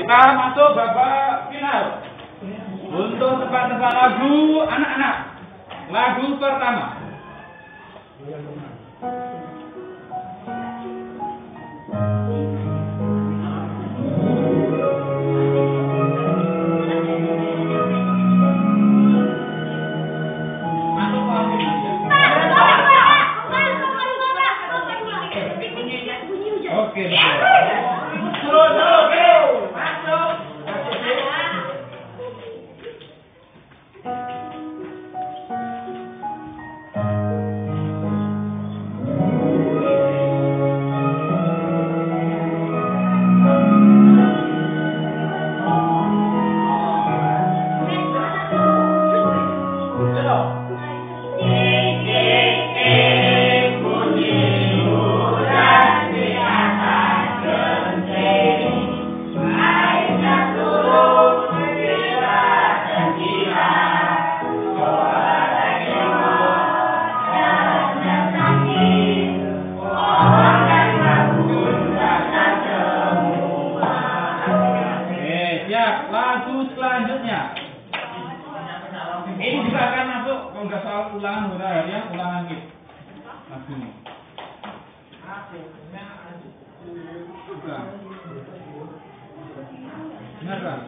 Kita masuk babak final. Untuk tebak-tebak lagu anak-anak. Lagu pertama. Oke, lagu selanjutnya. Ini juga akan masuk kalau nggak soal ulangan hura ya, ulangan gitu. Lagu ini. Bukan. Benar kan?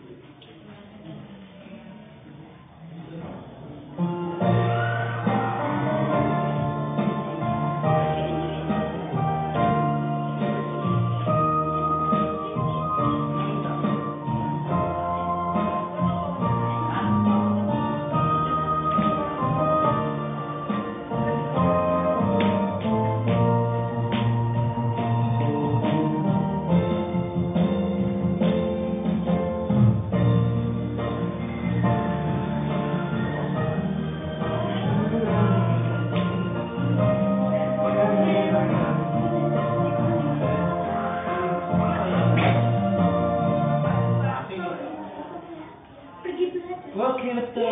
Oke, betul.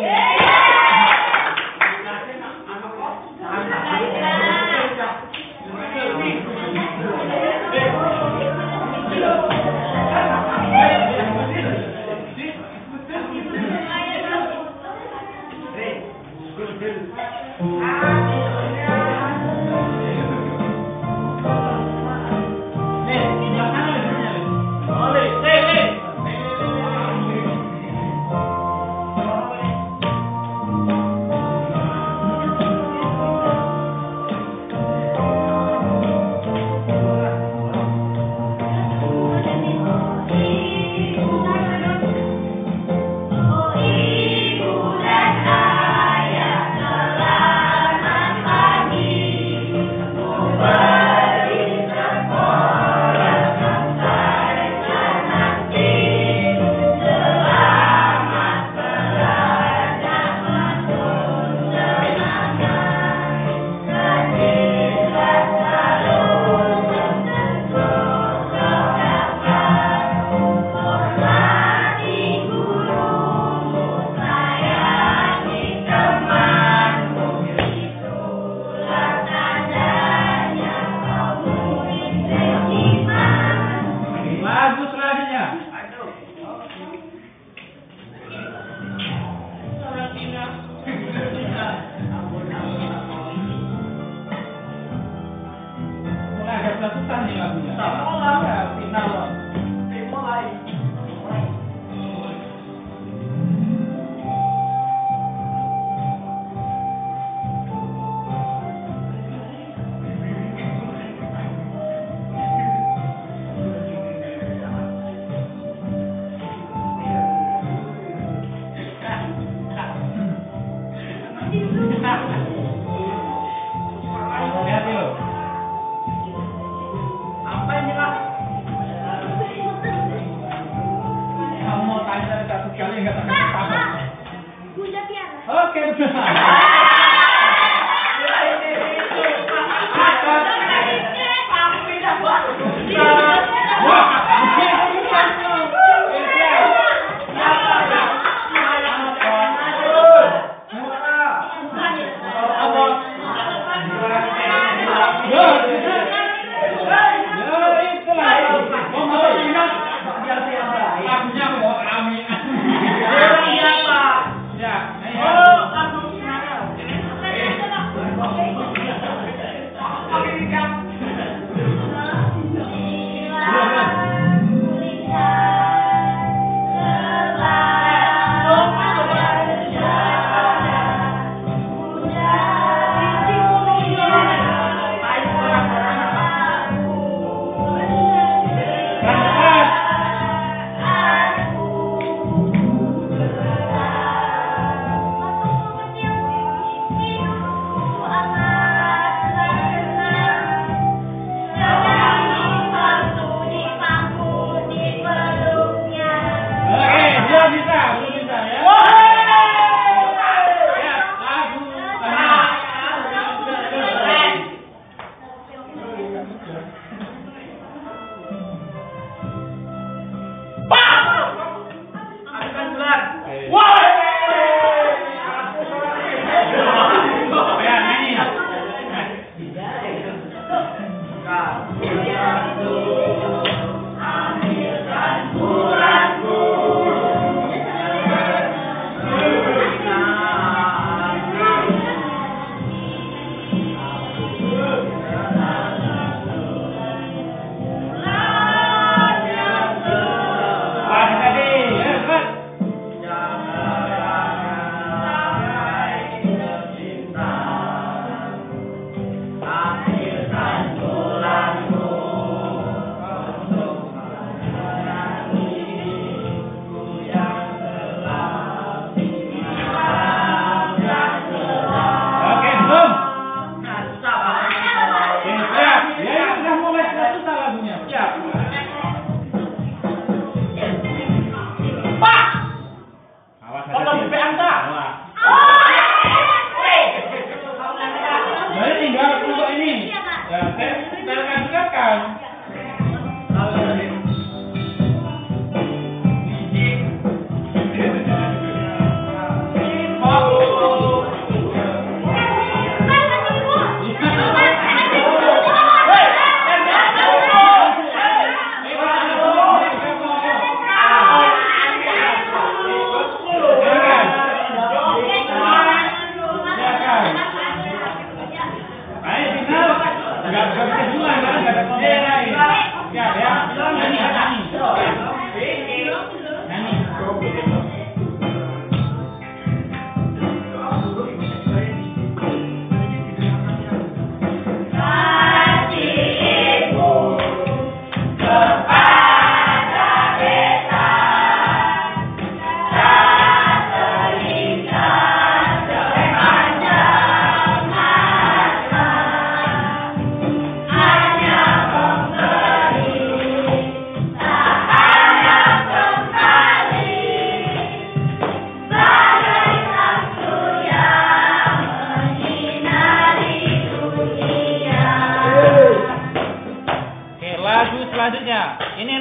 Susah nih lagunya. Final loh. Mulai. Oke, betul.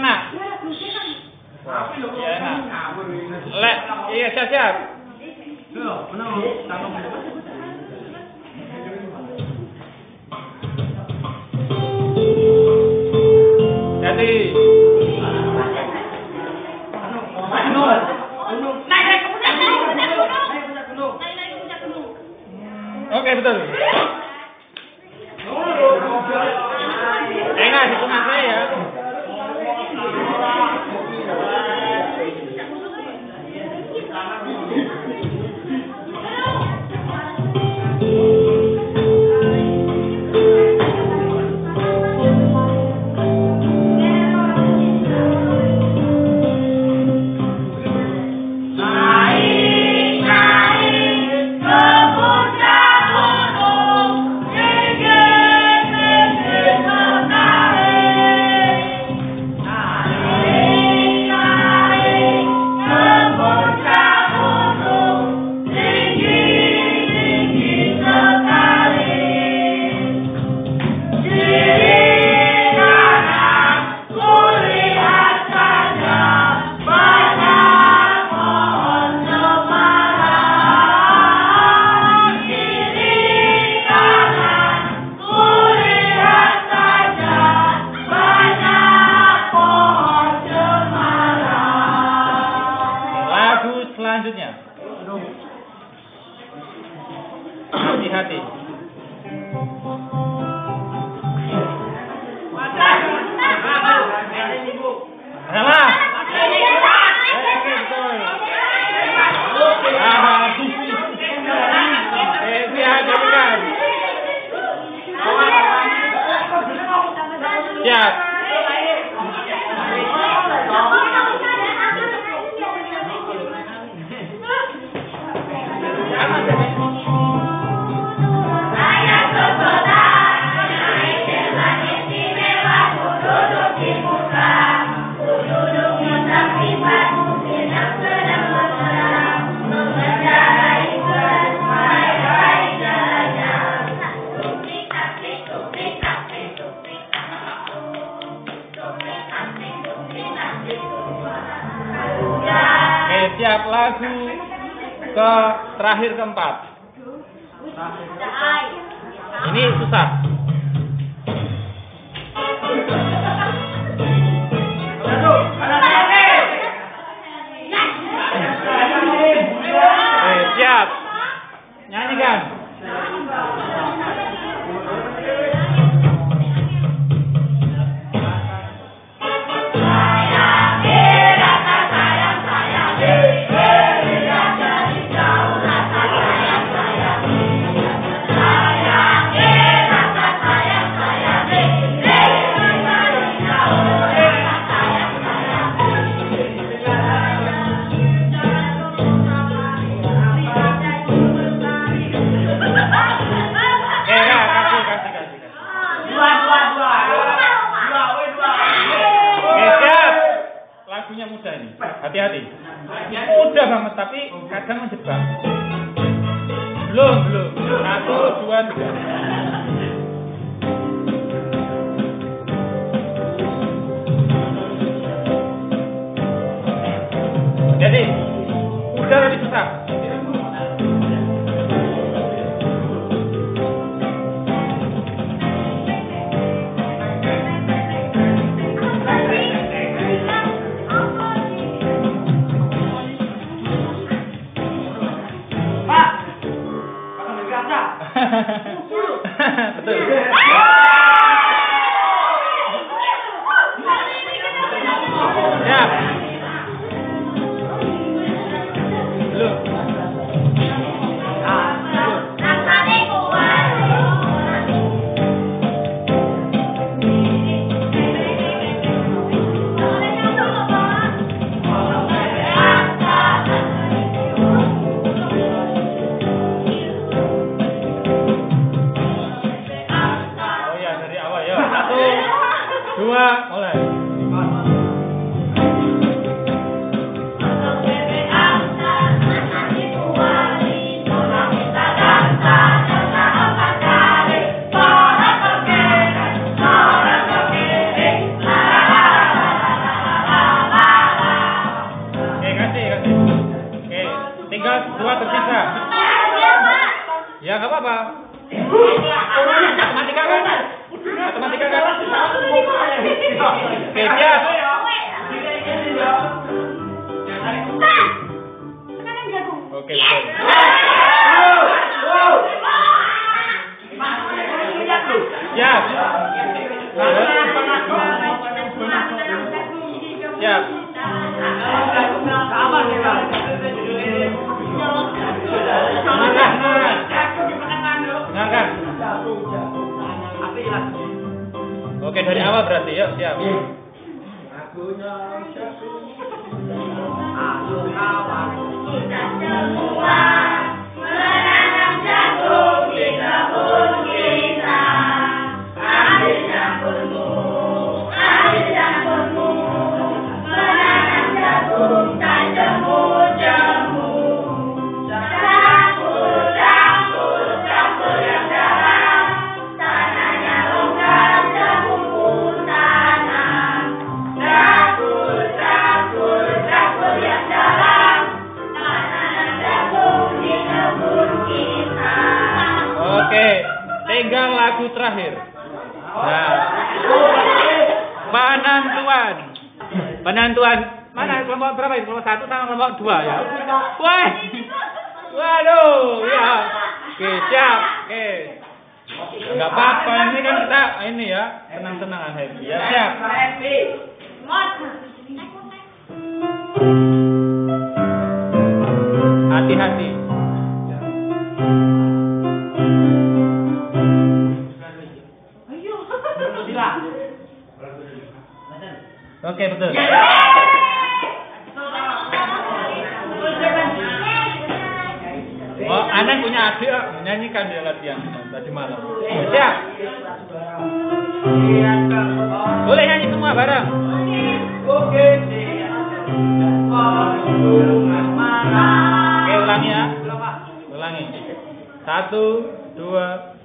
enak. Ya enak. Lek, iya siap. Jadi. Oke, betul. Enak hitungan saya ya. Selanjutnya, hati-hati. Salah. Siap. Siap, lagu terakhir keempat. Ini susah. Siap. Nyanyikan. Lagunya mudah ini, hati-hati. Mudah banget tapi kadang menjebak. Belum. 1, 2, 3. Jadi udah lebih susah. siap. Ngangkat. Oke, dari awal berarti, yuk, siap. Kita semua menanam jagung di kebun kita. Ambil jampurmu, menanam jagung dan jemu. Campur yang dalam, tanahnya longgar, jagung pun tanam. Campur yang dalam, menanam jagung di kebun kita. Oke, tinggal lagu terakhir. Nah, penentuan mana kelompok berapa itu? Kelompok 1 sama kelompok 2 ya? Wah, waduh, ya. Oke, siap. Oke, nggak apa-apa. Ini kan kita ini ya, tenang-tenangan happy ya. Siap. Hati-hati. Oke, betul. Oh, Anan punya adik menyanyikan dia latihan tadi malam. Siap. Boleh nyanyi semua bareng. Oke, ulangi ya. Ulangi. 1, 2